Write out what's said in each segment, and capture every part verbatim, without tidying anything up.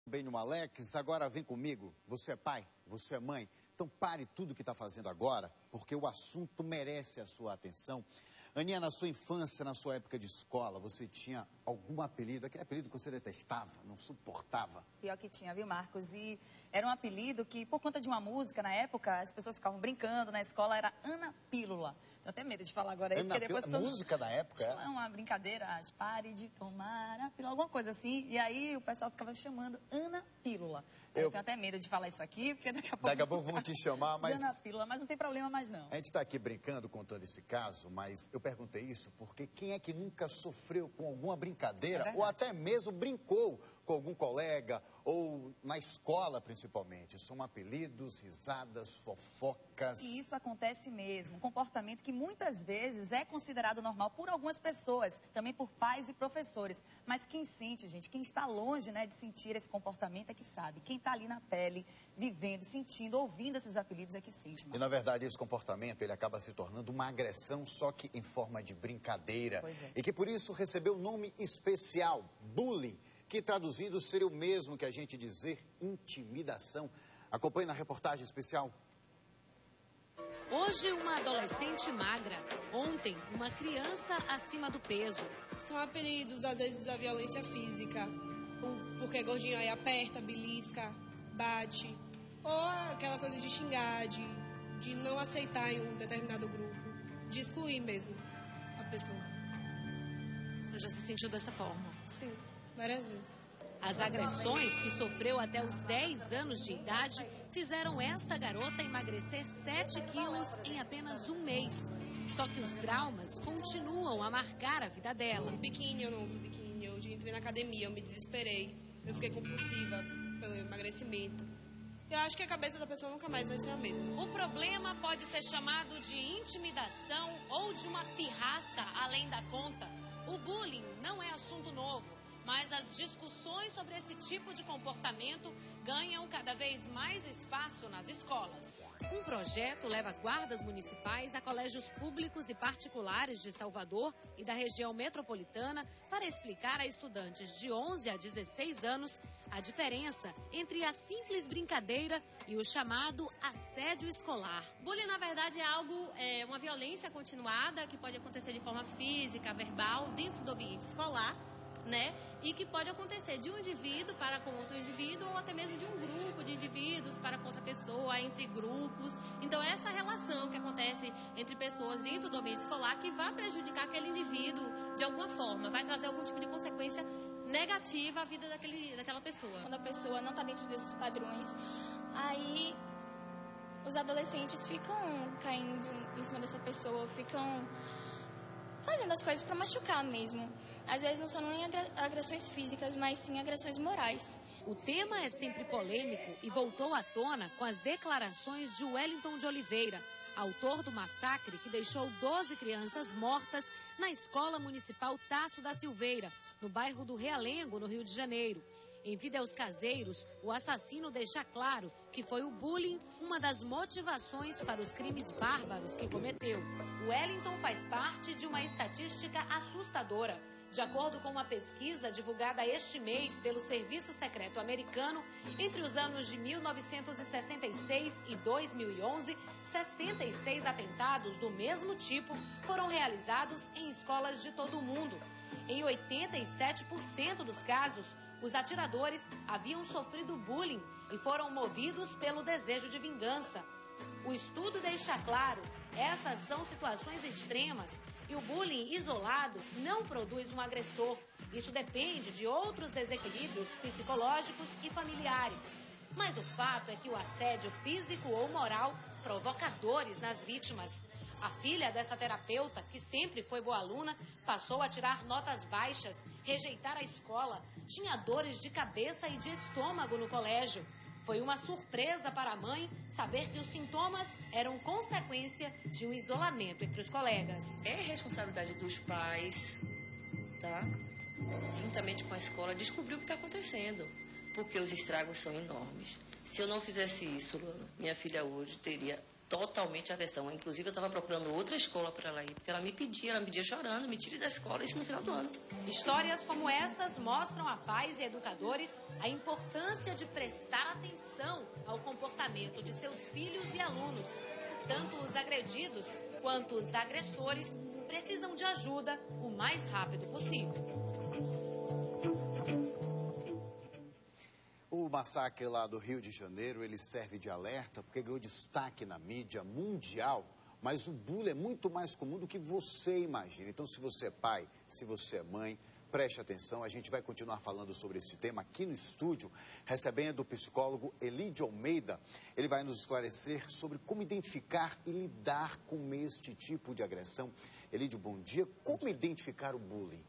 Bem no Alex, agora vem comigo. Você é pai, você é mãe. Então pare tudo que está fazendo agora, porque o assunto merece a sua atenção. Aninha, na sua infância, na sua época de escola, você tinha algum apelido? Aquele apelido que você detestava, não suportava? Pior que tinha, viu, Marcos? E era um apelido que, por conta de uma música, na época, as pessoas ficavam brincando na escola, era Ana Pílula. Tenho até medo de falar agora isso, Ana porque depois... Pílula, música da época? É uma brincadeira, pare de tomar a pílula, alguma coisa assim. E aí o pessoal ficava chamando Ana Pílula. Eu, eu tenho até medo de falar isso aqui, porque daqui a pouco... Daqui a pouco vão te chamar, mas... Ana Pílula, mas não tem problema mais não. A gente está aqui brincando, contando esse caso, mas eu perguntei isso porque quem é que nunca sofreu com alguma brincadeira É ou até mesmo brincou com algum colega ou na escola, principalmente? São apelidos, risadas, fofocas... E isso acontece mesmo, um comportamento que muitas vezes é considerado normal por algumas pessoas, também por pais e professores. Mas quem sente, gente, quem está longe, né, de sentir esse comportamento é que sabe. Quem está ali na pele, vivendo, sentindo, ouvindo esses apelidos é que sente. E, na verdade, esse comportamento, ele acaba se tornando uma agressão, só que em forma de brincadeira. Pois é. E que, por isso, recebeu um nome especial, bullying, que traduzido seria o mesmo que a gente dizer intimidação. Acompanhe na reportagem especial. Hoje, uma adolescente magra. Ontem, uma criança acima do peso. São apelidos, às vezes, a violência física. Porque gordinho aí aperta, belisca, bate. Ou aquela coisa de xingar, de, de não aceitar em um determinado grupo. De excluir mesmo a pessoa. Você já se sentiu dessa forma? Sim, várias vezes. As agressões que sofreu até os dez anos de idade fizeram esta garota emagrecer sete quilos em apenas um mês. Só que os traumas continuam a marcar a vida dela. Biquíni, eu não uso biquíni. Eu entrei na academia, eu me desesperei. Eu fiquei compulsiva pelo emagrecimento. Eu acho que a cabeça da pessoa nunca mais vai ser a mesma. O problema pode ser chamado de intimidação ou de uma pirraça além da conta. O bullying não é assunto novo. Mas as discussões sobre esse tipo de comportamento ganham cada vez mais espaço nas escolas. Um projeto leva guardas municipais a colégios públicos e particulares de Salvador e da região metropolitana para explicar a estudantes de onze a dezesseis anos a diferença entre a simples brincadeira e o chamado assédio escolar. Bullying, na verdade, é algo, é uma violência continuada que pode acontecer de forma física, verbal, dentro do ambiente escolar, né? E que pode acontecer de um indivíduo para com outro indivíduo ou até mesmo de um grupo de indivíduos para com outra pessoa, entre grupos. Então, essa relação que acontece entre pessoas dentro do ambiente escolar que vai prejudicar aquele indivíduo de alguma forma, vai trazer algum tipo de consequência negativa à vida daquele, daquela pessoa. Quando a pessoa não está dentro desses padrões, aí os adolescentes ficam caindo em cima dessa pessoa, ficam fazendo as coisas para machucar mesmo. Às vezes não são nem agressões físicas, mas sim agressões morais. O tema é sempre polêmico e voltou à tona com as declarações de Wellington de Oliveira, autor do massacre que deixou doze crianças mortas na Escola Municipal Tasso da Silveira, no bairro do Realengo, no Rio de Janeiro. Em Vida aos Caseiros, o assassino deixa claro que foi o bullying uma das motivações para os crimes bárbaros que cometeu. Wellington faz parte de uma estatística assustadora. De acordo com uma pesquisa divulgada este mês pelo Serviço Secreto Americano, entre os anos de mil novecentos e sessenta e seis e dois mil e onze, sessenta e seis atentados do mesmo tipo foram realizados em escolas de todo o mundo. Em oitenta e sete por cento dos casos, os atiradores haviam sofrido bullying e foram movidos pelo desejo de vingança. O estudo deixa claro, essas são situações extremas e o bullying isolado não produz um agressor. Isso depende de outros desequilíbrios psicológicos e familiares. Mas o fato é que o assédio físico ou moral provoca dores nas vítimas. A filha dessa terapeuta, que sempre foi boa aluna, passou a tirar notas baixas, rejeitar a escola, tinha dores de cabeça e de estômago no colégio. Foi uma surpresa para a mãe saber que os sintomas eram consequência de um isolamento entre os colegas. É responsabilidade dos pais, tá? Juntamente com a escola, descobrir o que está acontecendo, porque os estragos são enormes. Se eu não fizesse isso, Luana, minha filha hoje teria totalmente aversão. Inclusive, eu estava procurando outra escola para ela ir, porque ela me pedia, ela me pedia chorando, me tire da escola, isso no final do ano. Histórias como essas mostram a pais e educadores a importância de prestar atenção ao comportamento de seus filhos e alunos. Tanto os agredidos quanto os agressores precisam de ajuda o mais rápido possível. O massacre lá do Rio de Janeiro, ele serve de alerta porque ganhou destaque na mídia mundial, mas o bullying é muito mais comum do que você imagina. Então, se você é pai, se você é mãe, preste atenção, a gente vai continuar falando sobre esse tema aqui no estúdio, recebendo o psicólogo Elídio Almeida. Ele vai nos esclarecer sobre como identificar e lidar com este tipo de agressão. Elídio, bom dia. Como identificar o bullying?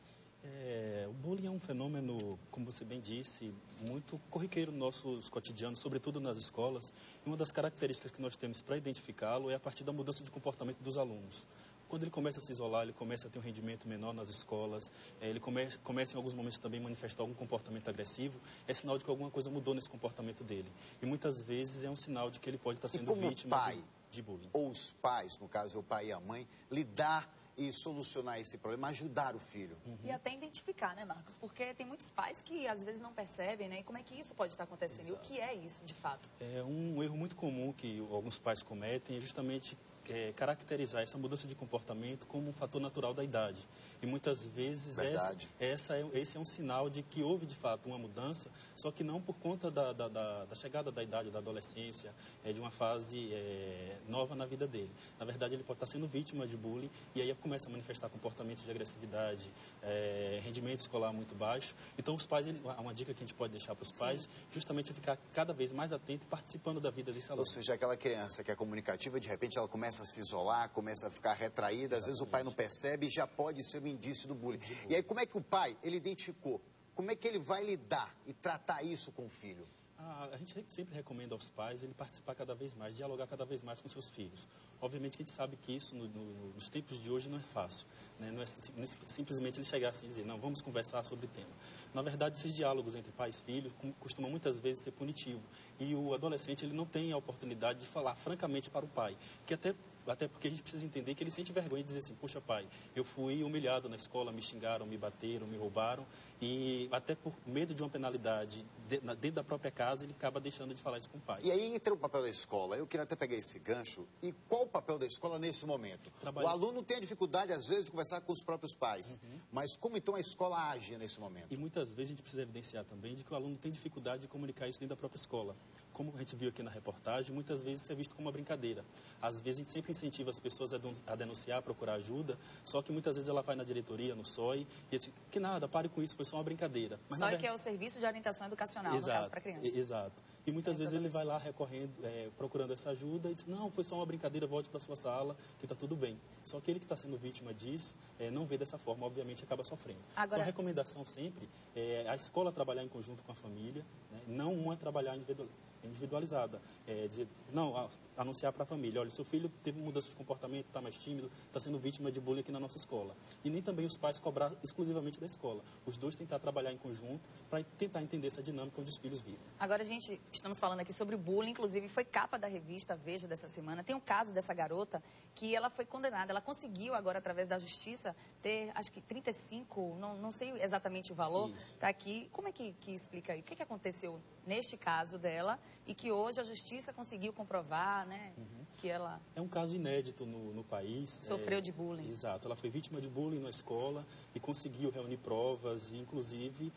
É, o bullying é um fenômeno, como você bem disse, muito corriqueiro nos nossos cotidianos, sobretudo nas escolas. E uma das características que nós temos para identificá-lo é a partir da mudança de comportamento dos alunos. Quando ele começa a se isolar, ele começa a ter um rendimento menor nas escolas, é, ele come, começa em alguns momentos também a manifestar algum comportamento agressivo, é sinal de que alguma coisa mudou nesse comportamento dele. E muitas vezes é um sinal de que ele pode estar sendo vítima pai, de, de bullying. Ou os pais, no caso o pai e a mãe, lidar e solucionar esse problema, ajudar o filho. Uhum. E até identificar, né, Marcos? Porque tem muitos pais que às vezes não percebem, né? E como é que isso pode estar acontecendo? Exato. E o que é isso, de fato? É um erro muito comum que alguns pais cometem, é justamente é, caracterizar essa mudança de comportamento como um fator natural da idade. E muitas vezes essa, essa é, esse é um sinal de que houve, de fato, uma mudança, só que não por conta da, da, da, da chegada da idade, da adolescência, é, de uma fase é, nova na vida dele. Na verdade, ele pode estar sendo vítima de bullying e aí começa a manifestar comportamentos de agressividade, é, rendimento escolar muito baixo. Então, os pais, eles, uma dica que a gente pode deixar para os pais, Sim. justamente é ficar cada vez mais atento e participando da vida desse aluno. Ou seja, aquela criança que é comunicativa, de repente ela começa a se isolar, começa a ficar retraída, Exatamente. Às vezes o pai não percebe e já pode ser um indício do bullying. bullying. E aí, como é que o pai, ele identificou? Como é que ele vai lidar e tratar isso com o filho? Ah, a gente sempre recomenda aos pais ele participar cada vez mais, dialogar cada vez mais com seus filhos. Obviamente que a gente sabe que isso, no, no, nos tempos de hoje, não é fácil. Né? Não é simplesmente ele chegar assim e dizer, não, vamos conversar sobre o tema. Na verdade, esses diálogos entre pais e filhos costumam muitas vezes ser punitivo. E o adolescente ele não tem a oportunidade de falar francamente para o pai, que até... Até porque a gente precisa entender que ele sente vergonha de dizer assim, poxa pai, eu fui humilhado na escola, me xingaram, me bateram, me roubaram, e até por medo de uma penalidade dentro da própria casa, ele acaba deixando de falar isso com o pai. E aí entra o papel da escola. Eu queria até pegar esse gancho. E qual o papel da escola nesse momento? Trabalho... O aluno tem a dificuldade, às vezes, de conversar com os próprios pais. Uhum. Mas como então a escola age nesse momento? E muitas vezes a gente precisa evidenciar também de que o aluno tem dificuldade de comunicar isso dentro da própria escola. Como a gente viu aqui na reportagem, muitas vezes isso é visto como uma brincadeira. Às vezes a gente sempre incentiva as pessoas a denunciar, a procurar ajuda, só que muitas vezes ela vai na diretoria, no S O I, e diz que nada, pare com isso, foi só uma brincadeira. Mas S O I que é o Serviço de Orientação Educacional, exato, no caso, para criança. Exato. E muitas é, vezes ele vai lá recorrendo, é, procurando essa ajuda e diz, não, foi só uma brincadeira, volte para sua sala, que está tudo bem. Só que ele que está sendo vítima disso, é, não vê dessa forma, obviamente acaba sofrendo. Agora... Então a recomendação sempre é a escola trabalhar em conjunto com a família, né, não uma trabalhar individualmente. individualizada, é, dizer, não, a, anunciar para a família, olha, seu filho teve mudança de comportamento, está mais tímido, está sendo vítima de bullying aqui na nossa escola. E nem também os pais cobrar exclusivamente da escola. Os dois tentar trabalhar em conjunto para tentar entender essa dinâmica onde os filhos vivem. Agora, gente, estamos falando aqui sobre o bullying, inclusive foi capa da revista Veja dessa semana. Tem um caso dessa garota que ela foi condenada, ela conseguiu agora, através da justiça, ter, acho que trinta e cinco, não, não sei exatamente o valor, está aqui. Como é que, que explica aí? O que, que aconteceu neste caso dela e que hoje a justiça conseguiu comprovar, né, uhum. que ela... É um caso inédito no, no país. Sofreu é, de bullying. Exato, ela foi vítima de bullying na escola e conseguiu reunir provas e, inclusive,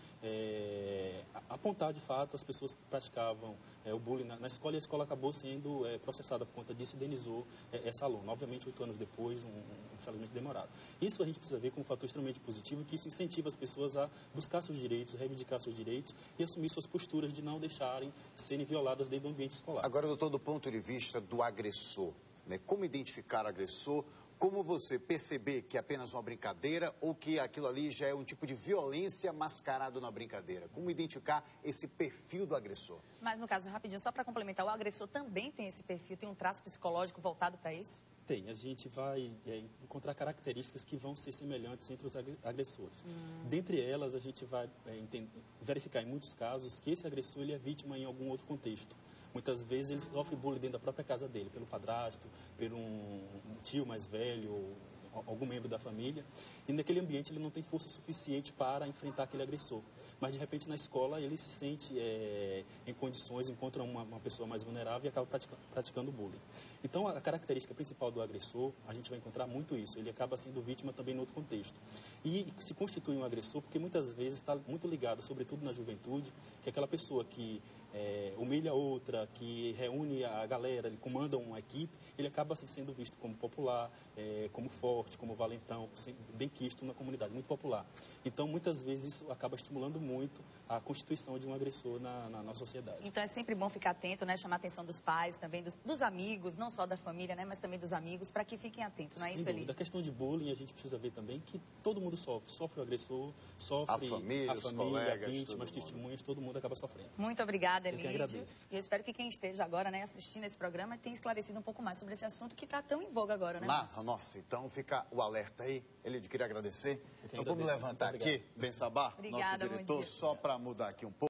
é, apontar de fato as pessoas que praticavam é, o bullying na, na escola, e a escola acabou sendo é, processada por conta disso e indenizou é, essa aluna. Obviamente, oito anos depois, um, um infelizmente demorado. Isso a gente precisa ver como um fator extremamente positivo, que isso incentiva as pessoas a buscar seus direitos, reivindicar seus direitos e assumir suas posturas de não deixarem serem violadas dentro do ambiente escolar. Agora, doutor, do ponto de vista do agressor, né? Como identificar o agressor? Como você perceber que é apenas uma brincadeira ou que aquilo ali já é um tipo de violência mascarado na brincadeira? Como identificar esse perfil do agressor? Mas, no caso, rapidinho, só para complementar, o agressor também tem esse perfil, tem um traço psicológico voltado para isso? Tem, a gente vai é, encontrar características que vão ser semelhantes entre os agressores. Hum. Dentre elas, a gente vai é, entender, verificar em muitos casos que esse agressor ele é vítima em algum outro contexto. Muitas vezes ele sofre bullying dentro da própria casa dele, pelo padrasto, por um tio mais velho, ou algum membro da família, e naquele ambiente ele não tem força suficiente para enfrentar aquele agressor. Mas, de repente, na escola ele se sente é, em condições, encontra uma, uma pessoa mais vulnerável e acaba pratica, praticando bullying. Então, a característica principal do agressor, a gente vai encontrar muito isso, ele acaba sendo vítima também em outro contexto. E se constitui um agressor porque muitas vezes está muito ligado, sobretudo na juventude, que é aquela pessoa que é, humilha outra, que reúne a galera, ele comanda uma equipe, ele acaba sendo visto como popular, é, como forte, como valentão, bem quisto na comunidade, muito popular. Então, muitas vezes, isso acaba estimulando muito a constituição de um agressor na, na nossa sociedade. Então, é sempre bom ficar atento, né? Chamar a atenção dos pais, também dos, dos amigos, não só da família, né? Mas também dos amigos, para que fiquem atentos, não é isso, Eli? Da questão de bullying, a gente precisa ver também que todo mundo sofre. Sofre o agressor, sofre a família, a os família, colegas, vítimas, testemunhas, todo mundo acaba sofrendo. Muito obrigada, Elidio. Eu que agradeço. E eu espero que quem esteja agora, né, assistindo esse programa tenha esclarecido um pouco mais sobre esse assunto que está tão em voga agora, né? Nossa, nossa, então fica o alerta aí. Elidio, queria agradecer. Que então vamos levantar aqui, Ben Sabah, Obrigada, nosso diretor, só para mudar aqui um pouco.